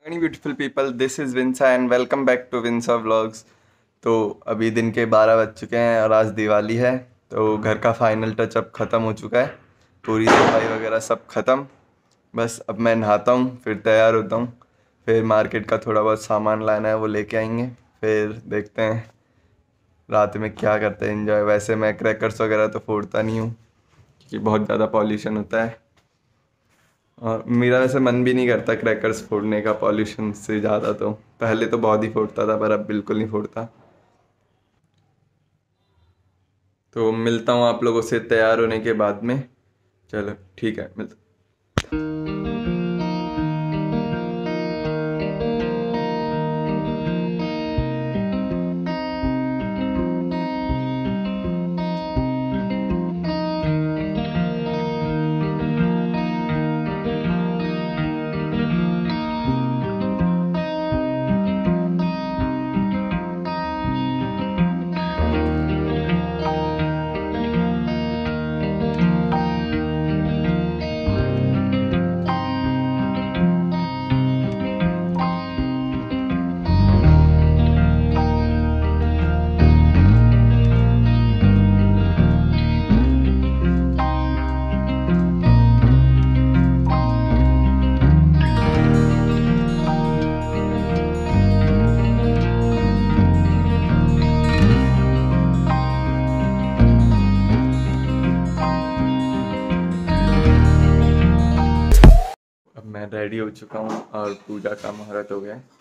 Morning beautiful people, this is विंसा and welcome back to विंसा vlogs. तो अभी दिन के 12 बज चुके हैं और आज दिवाली है। तो घर का फाइनल टचअप ख़त्म हो चुका है, पूरी सफाई वगैरह सब ख़त्म। बस अब मैं नहाता हूँ, फिर तैयार होता हूँ, फिर मार्केट का थोड़ा बहुत सामान लाना है वो लेके आएंगे। फिर देखते हैं रात में क्या करते हैं एंजॉय। वैसे मैं क्रैकर्स वगैरह तो फोड़ता नहीं हूँ क्योंकि बहुत ज़्यादा पॉल्यूशन होता है और मेरा वैसे मन भी नहीं करता क्रैकर्स फोड़ने का पॉल्यूशन से ज़्यादा। तो पहले तो बहुत ही फोड़ता था पर अब बिल्कुल नहीं फोड़ता। तो मिलता हूँ आप लोगों से तैयार होने के बाद में। चलो ठीक है, मिलता। मैं रेडी हो चुका हूँ और पूजा का मुहूर्त हो गया है।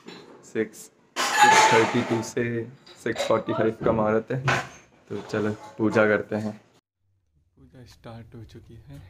6:32 से 6:45 का मुहूर्त है। तो चलो पूजा करते हैं। पूजा स्टार्ट हो चुकी है।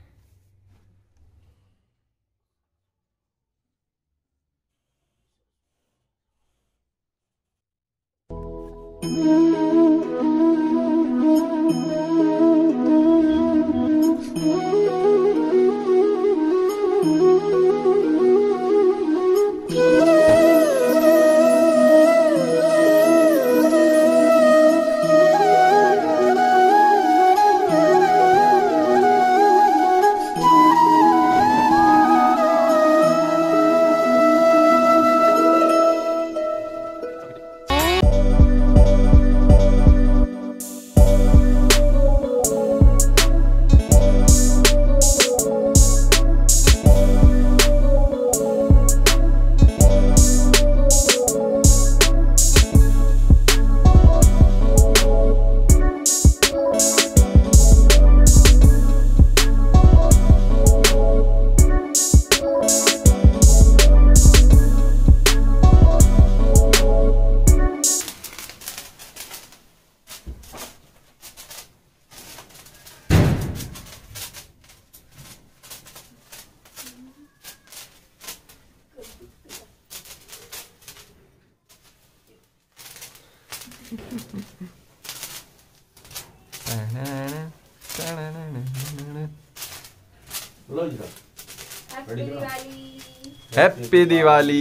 हैप्पी दिवाली।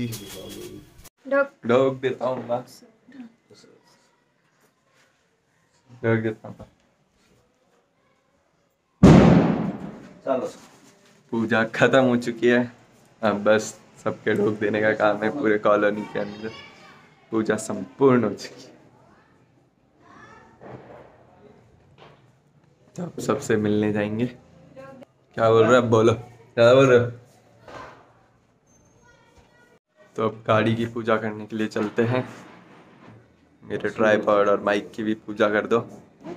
ढोक देता हूँ, ढोक देता हूँ। चलो पूजा खत्म हो चुकी है, अब बस सबके ढोक देने का काम है। पूरे कॉलोनी के अंदर पूजा संपूर्ण हो चुकी है। तो अब सबसे मिलने जाएंगे। क्या बोल रहे हो? अब बोलो, क्या बोल रहे हो? तो अब गाड़ी की पूजा करने के लिए चलते हैं। मेरे ट्राइपॉड और माइक की भी पूजा कर दो।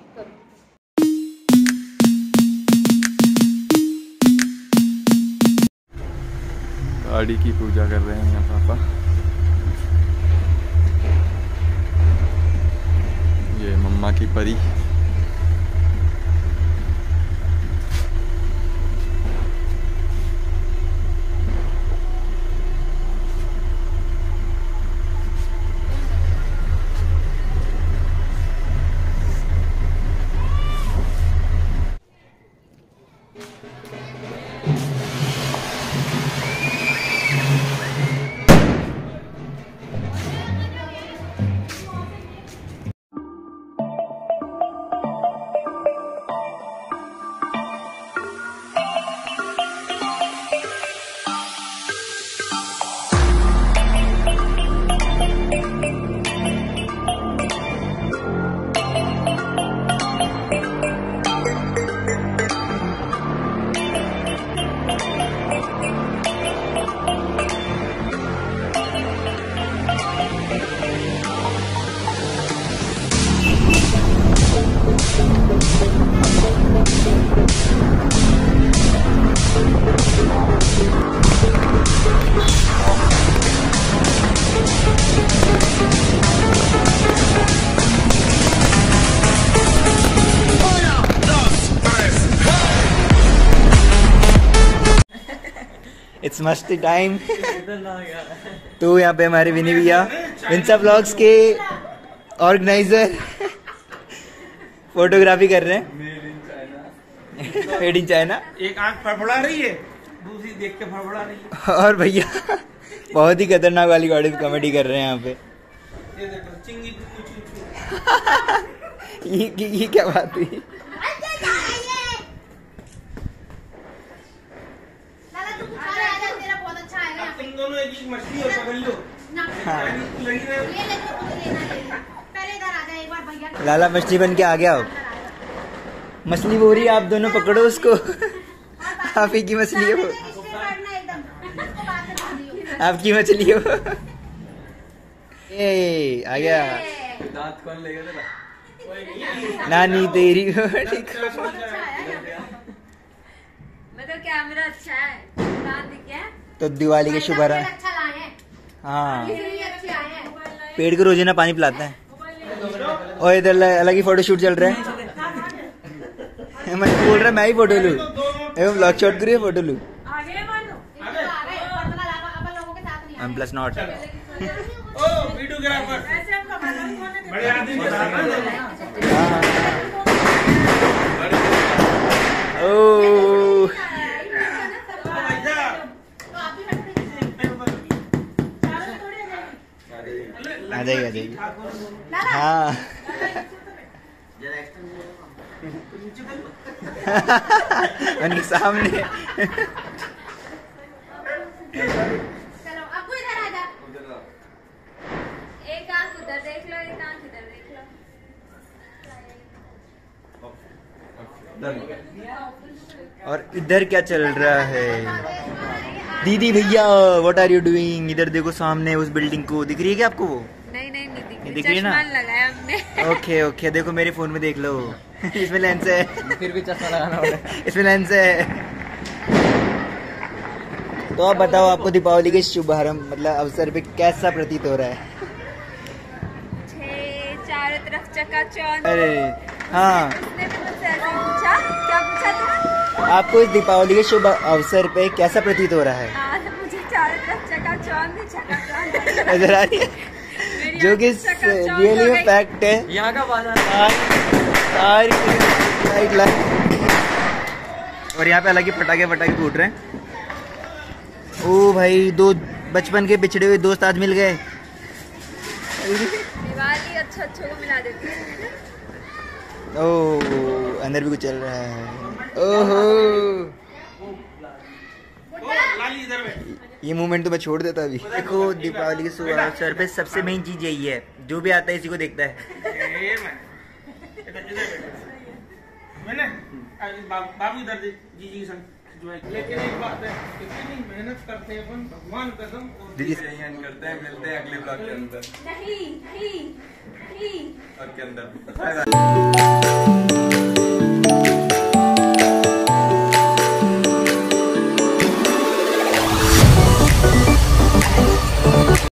गाड़ी की पूजा कर रहे हैं पापा। ये मम्मा की परी। मस्ती टाइम। तो यहाँ पे हमारे विनी भैया विंसा व्लॉग्स के ऑर्गेनाइजर फोटोग्राफी कर रहे हैं। Made in China. एक आंख फड़फड़ा रही है, दूसरी देख के फड़फड़ा रही है। और भैया बहुत ही खतरनाक वाली कॉमेडी कर रहे हैं यहाँ पे। ये देखो चिंगी ये क्या बात हुई? तुम दोनों एक मछली और पकड़ लो। लाला मछली बन के आ गया हो। मछली वो रही, आप दोनों पकड़ो उसको। आप ही की मछली है वो, आपकी मछली है वो। ए आ गया। दांत कौन लेगा तेरा? नानी तेरी। मतलब कैमरा अच्छा है, दांत दिख गया। तो दिवाली के शुभारंभ। हाँ, पेड़ को रोजाना पानी पिलाता है। और इधर अलग ही फोटो शूट चल रहा है। मैं बोल रहा मैं ही फोटो लूं, ब्लॉग शॉट करिए फोटो लूं। I'm plus not। आ जाएगी। हाँ उनके सामने। चलो अब इधर आ जा। एक आंख उधर देख लो, एक आंख इधर देख लो। और इधर क्या चल रहा है? दीदी भैया व्हाट आर यू डूइंग? इधर देखो सामने उस बिल्डिंग को, दिख रही है क्या आपको वो? नहीं दिख रही ना। लगाया हमने। ओके देखो मेरे फोन में देख लो। इसमें लेंस है। फिर भी चश्मा लगाना होगा। इसमें लेंस है। तो आप बताओ, आपको दीपावली के शुभारंभ मतलब अवसर पे कैसा प्रतीत हो रहा है? चारों तरफ चकाचौंध। अरे हाँ, उसने भी मुझसे ऐसे पूछा, क्या पूछा था? आपको इस दीपावली के शुभ अवसर पे कैसा प्रतीत हो रहा है? मुझे चारों तरफ चकाचौंध नजर आ रही है, जो कि रियली में फैक्ट है। यहाँ का बाजार और यहाँ पे अलग ही पटाखे फूट रहे हैं। ओ भाई, दो बचपन के बिछड़े हुए दोस्त आज मिल गए। दिवाली अच्छों को मिला देती है। ओ अंदर भी कुछ चल रहा है। ओहो, ये मोमेंट तो मैं छोड़ देता अभी। देखो दीपावली के शुभ अवसर पे सबसे मेन चीज यही है, जो भी आता है इसी को देखता है। बाबू इधर जी लेकिन एक बात है, कितनी मेहनत करते हैं अपन, भगवान कसम। दीदी करते हैं, मिलते हैं अगले ब्लॉग के अंदर। नहीं और के अंदर।